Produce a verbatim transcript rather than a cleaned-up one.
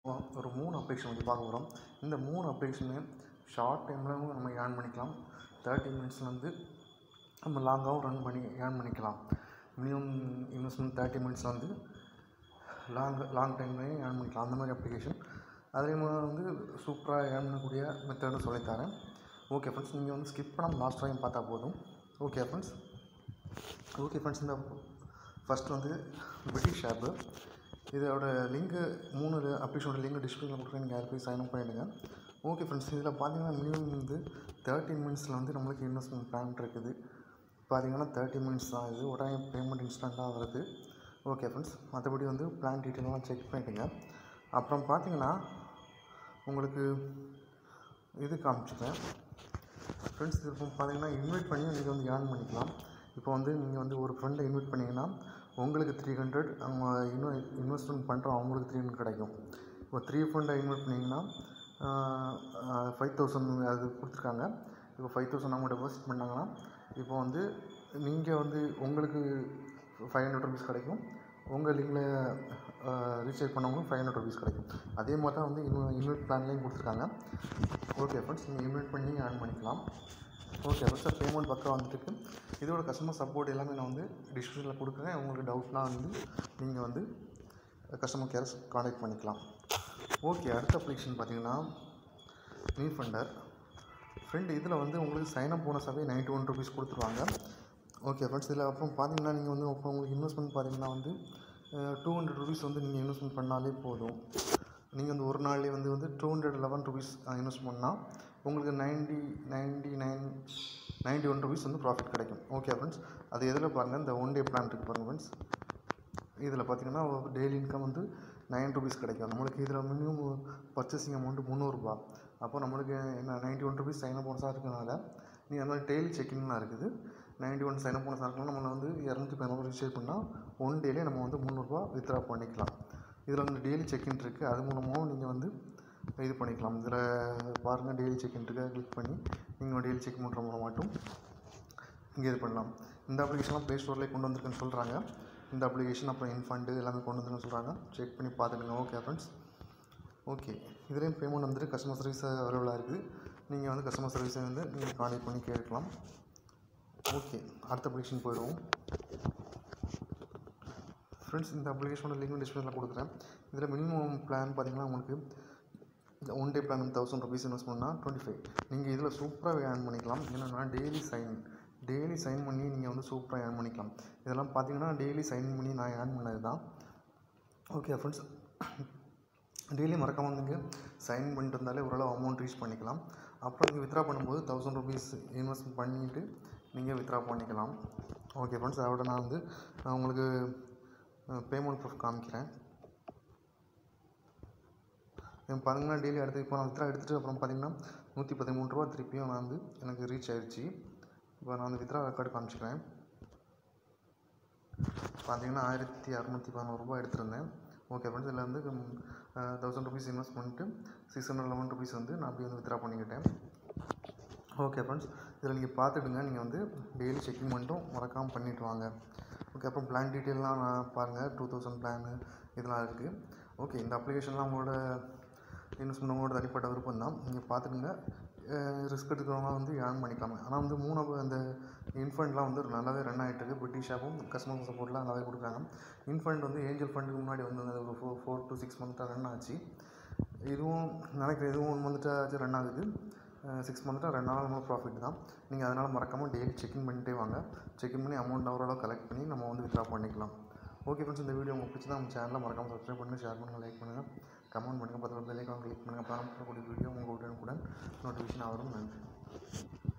ஒரு மூணு அப்ளிகேஷன் வந்து பார்க்க போகிறோம். இந்த மூணு அப்ளிகேஷனுமே ஷார்ட் டைமில் நம்ம ஏர்ன் பண்ணிக்கலாம். தேர்ட்டி மினிட்ஸில் வந்து நம்ம லாங்காகவும் ரன் பண்ணி ஏர்ன் பண்ணிக்கலாம். மினிமம் இன்வெஸ்ட்மெண்ட் தேர்ட்டி மினிட்ஸில் வந்து லாங் லாங் டைம்லேயும் ஏர்ன் பண்ணிக்கலாம். அந்த மாதிரி அப்ளிகேஷன் அதே மாதிரி வந்து சூப்பராக ஏர்ன் பண்ணக்கூடிய மெத்தடும் சொல்லித்தரேன். ஓகே ஃப்ரெண்ட்ஸ், நீங்கள் வந்து ஸ்கிப் பண்ணாமல் லாஸ்ட் வரையும் பார்த்தா போதும். ஓகே ஃப்ரெண்ட்ஸ் ஓகே ஃப்ரெண்ட்ஸ் இந்த ஃபஸ்ட் வந்து பிரிட்டிஷ் ஆப்பு. இதோட லிங்க்கு மூணு அப்ளிகேஷனோட லிங்க் டிஸ்கிரிப்ஷனில் கொடுக்குறேன். நீங்கள் யார் போய் சைன் அப் பண்ணிவிடுங்க. ஓகே ஃப்ரெண்ட்ஸ், இதில் பார்த்தீங்கன்னா மினிமம் வந்து தேர்ட்டி மினிட்ஸில் வந்து நம்மளுக்கு இன்வெஸ்ட்மெண்ட் பிளான் இருக்குது. பார்த்தீங்கன்னா தேர்ட்டி மினிட்ஸ் தான் இது. உடனே பேமெண்ட் இன்ஸ்டண்ட்டாக வருது. ஓகே ஃப்ரெண்ட்ஸ், மற்றபடி வந்து பிளான் டீட்டெயிலாம் செக் பண்ணிட்டுங்க. அப்புறம் பார்த்தீங்கன்னா உங்களுக்கு இது காமிச்சிட்டேன் ஃப்ரெண்ட்ஸ். இது இப்போ பார்த்தீங்கன்னா இன்வைட் பண்ணி நீங்கள் வந்து ஏர்ன் பண்ணிக்கலாம். இப்போ வந்து நீங்கள் வந்து ஒரு ஃப்ரெண்டை இன்வைட் பண்ணிங்கன்னா உங்களுக்கு த்ரீ ஹண்ட்ரட் அவங்க இன்னும் இன்வெஸ்ட்மெண்ட் பண்ணுறோம் அவங்களுக்கு த்ரீ ஹண்ட்ரட் கிடைக்கும். இப்போ த்ரீ ஃப்ரெண்டை இன்வைட் பண்ணிங்கன்னா ஃபைவ் தௌசண்ட் அது கொடுத்துருக்காங்க. இப்போ ஃபைவ் தௌசண்ட் அவங்க டெபாசிட் பண்ணாங்கன்னா இப்போ வந்து நீங்கள் வந்து உங்களுக்கு ஃபைவ் ஹண்ட்ரட் ருபீஸ் கிடைக்கும். உங்கள் லிங்கில் ரீசார்ஜ் பண்ணவங்களுக்கு ஃபைவ் ஹண்ட்ரட் ருபீஸ் கிடைக்கும். அதே மாதிரி தான் வந்து இன்னும் இன்வைட் பிளான்லேயும் கொடுத்துருக்காங்க. ஓகே ஃப்ரெண்ட்ஸ், நீங்கள் இன்வைட் பண்ணி ஏர்ன் பண்ணிக்கலாம். ஓகே ஃப்ரெண்ட்ஸ், பேமெண்ட் பக்கம் வந்துட்டு இதோட கஸ்டமர் சப்போர்ட் எல்லாமே நான் வந்து டிஸ்கிரிப்ஷனில் கொடுக்குறேன். உங்களுக்கு டவுட்னா வந்து நீங்கள் வந்து கஸ்டமர் கேர் கான்டாக்ட் பண்ணிக்கலாம். ஓகே, அடுத்த அப்ளிகேஷன் பார்த்தீங்கன்னா மீ ஃபண்டர் ஃப்ரெண்ட். இதில் வந்து உங்களுக்கு சைனப் போனஸாகவே நைன்ட்டி ஒன் ருபீஸ் கொடுத்துருவாங்க. ஓகே ஃப்ரெண்ட்ஸ், இதில் அப்புறம் பார்த்தீங்கன்னா நீங்கள் வந்து இப்போ உங்களுக்கு இன்வெஸ்ட்மெண்ட் பார்த்தீங்கன்னா வந்து டூ ஹண்ட்ரட் ருபீஸ் வந்து நீங்கள் இன்வெஸ்ட்மெண்ட் பண்ணாலே போதும். நீங்கள் வந்து ஒரு நாள்லேயே வந்து வந்து two hundred eleven rupees invest பண்ணால் உங்களுக்கு ninety ninety nine ninety one rupees வந்து ப்ராஃபிட் கிடைக்கும். ஓகே ஃப்ரெண்ட்ஸ், அது எதில் பாருங்கள், இந்த ஒன் டே பிளான் இருக்குது பாருங்கள் ஃப்ரெண்ட்ஸ். இதில் பார்த்தீங்கன்னா டெய்லி இன்கம் வந்து நைன் ருபீஸ் கிடைக்கும் நம்மளுக்கு. இதில் மினிமம் பர்ச்சேசிங் அமௌண்ட்டு முந்நூறுரூபா. அப்போ நம்மளுக்கு என்ன நைன்ட்டி ஒன் ருபீஸ் சைனப் போனஸாக இருக்கிறனால நீங்கள் அந்த மாதிரி டெய்லி செக்கிங்லாம் இருக்குது. நைன்ட்டி ஒன் சைனப் போனஸாக இருக்கனால நம்மளை வந்து இரநூத்தி பதினோரு ரிஜிஸ்டர் பண்ணால் ஒன் டேலே நம்ம வந்து முந்நூறுரூவா வித்ட்ரா பண்ணிக்கலாம். இதில் வந்து டெய்லி செக்இன் இருக்குது. அது மூலமாகவும் நீங்கள் வந்து இது பண்ணிக்கலாம். இதில் பாருங்கள், டெய்லி செக்இன் இருக்குது. கிளிக் பண்ணி நீங்கள் டெய்லி செக் பண்ணுற மூலம் மட்டும் இங்கே இது பண்ணலாம். இந்த அப்ளிகேஷன்லாம் ப்ளே ஸ்டோர்லேயே கொண்டு வந்திருக்குன்னு சொல்கிறாங்க. இந்த அப்ளிகேஷன் அப்புறம் இன்ஃபண்டு எல்லாமே கொண்டு வந்துருன்னு சொல்கிறாங்க. செக் பண்ணி பார்த்துடுங்க. ஓகே ஃப்ரெண்ட்ஸ், ஓகே இதுலேயும் பேமெண்ட் வந்துட்டு கஸ்டமர் சர்வீஸ் அவைலபிளாக இருக்குது. நீங்கள் வந்து கஸ்டமர் சர்வீஸை வந்து நீங்கள் கான்டாக்ட் பண்ணி கேட்கலாம். ஓகே, அடுத்த அப்ளிகேஷன் போயிடுவோம் ஃப்ரெண்ட்ஸ். இந்த அப்ளிகேஷனோட லிங்க் டிஸ்கிரிப்ஷனில் கொடுக்குறேன். இதில் மினிமம் பிளான் பார்த்தீங்கன்னா உங்களுக்கு one day plan thousand rupees invest பண்ணால் டுவெண்ட்டி ஃபைவ் நீங்கள் இதில் சூப்பராக ஏர்ன் பண்ணிக்கலாம். என்னென்னா டெய்லி சைன் டெய்லி சைன் பண்ணி நீங்கள் வந்து சூப்பராக ஏர்ன் பண்ணிக்கலாம். இதெல்லாம் பார்த்தீங்கன்னா டெய்லி சைன் பண்ணி நான் ஏர்ன் பண்ணது தான். ஓகே ஃப்ரெண்ட்ஸ், டெய்லி மறக்காமல் நீங்கள் சைன் பண்ணிட்டு இருந்தாலே ஓரளவு அமௌண்ட் ரீச் பண்ணிக்கலாம். அப்புறம் நீங்கள் வித்ட்ரா பண்ணும்போது தௌசண்ட் ருபீஸ் இன்வெஸ்ட் பண்ணிவிட்டு நீங்கள் வித்ட்ரா பண்ணிக்கலாம். ஓகே ஃப்ரெண்ட்ஸ், அதோட நான் வந்து நான் உங்களுக்கு பேமெண்ட் ப்ரூஃப் காமிக்கிறேன். பாருங்கன்னா டெய்லி அடுத்து இப்போ நான் வித்ட்ரா எடுத்துகிட்டு அப்புறம் பார்த்தீங்கன்னா நூற்றி பதிமூணு ரூபா திருப்பியும் நான் வந்து எனக்கு ரீச் ஆகிடுச்சு. இப்போ நான் வந்து வித்ட்ரா ரெக்கார்டு காமிச்சிக்கிறேன். பார்த்தீங்கன்னா ஆயிரத்தி அறநூற்றி பதினோரு ரூபா எடுத்திருந்தேன். ஓகே ஃப்ரெண்ட்ஸ், இதில் வந்து தௌசண்ட் ருபீஸ் இன்வெஸ்ட் பண்ணிட்டு சிக்ஸ் ஹண்ட்ரட் லெவன் ருபீஸ் வந்து நான் அப்படியே வந்து வித்ட்ரா பண்ணிக்கிட்டேன். ஓகே ஃப்ரெண்ட்ஸ், இதில் நீங்கள் பார்த்துடுங்க. நீங்கள் வந்து டெய்லி செக்கிங் மட்டும் மறக்காமல் பண்ணிவிட்டு வாங்க. ஓகே, அப்புறம் பிளான் டீட்டெயிலாம் நான் பாருங்கள். டூ தௌசண்ட் பிளானு இதெல்லாம் இருக்குது. ஓகே, இந்த அப்ளிகேஷன்லாம் உங்களோட இன்வெஸ்ட்மெண்ட் உங்களோட தனிப்பட்ட விருப்பம் தான். நீங்கள் பார்த்துடுங்க. ரிஸ்க் எடுக்கிறவங்க வந்து ஏர்ன் பண்ணிக்கலாம். ஆனால் வந்து மூணு அந்த இன்ஃபண்ட்லாம் வந்து நல்லாவே ரன் ஆகிட்டு இருக்குது. பிரிட்டிஷ் ஆப்பும் கஸ்டமர் சப்போர்ட்லாம் நல்லாவே கொடுக்குறாங்க. இன்ஃபண்ட் வந்து ஏஞ்சல் ஃபண்டுக்கு முன்னாடி வந்து ஒரு ஃபோர் ஃபோர் டு சிக்ஸ் மந்த்தாக ரன் ஆச்சு. இதுவும் நினைக்கிறேன் இதுவும் ஒன் மந்த்ட்டாச்சு ரன் ஆகுது. சிக்ஸ் மந்த்ட்டாக ரெண்டு நாள் நம்ம ப்ராஃபிட் தான். நீங்கள் அதனால் மறக்காமல் டெய்லி செக்இன் பண்ணிட்டே வாங்க. செக்இன் பண்ணி அமௌண்ட் ஓரளவு கலெக்ட் பண்ணி நம்ம வந்து வித்ட்ரா பண்ணிக்கலாம். ஓகே ஃப்ரெண்ட்ஸ், இந்த வீடியோ உங்களுக்கு பிடிச்சா நம்ம சேனலை மறக்காமல் சப்ஸ்கிரைப் பண்ணுங்கள், ஷேர் பண்ணுங்கள், லைக் பண்ணுங்கள், கமெண்ட் பண்ணுங்கள், பத்து பெல் ஐகான் கிளிக் பண்ணுங்கள். அப்புறம் போடக்கூடிய வீடியோ உங்கள் உடனுக்குடன் நோட்டிஃபிகேஷன் வரும். நன்றி.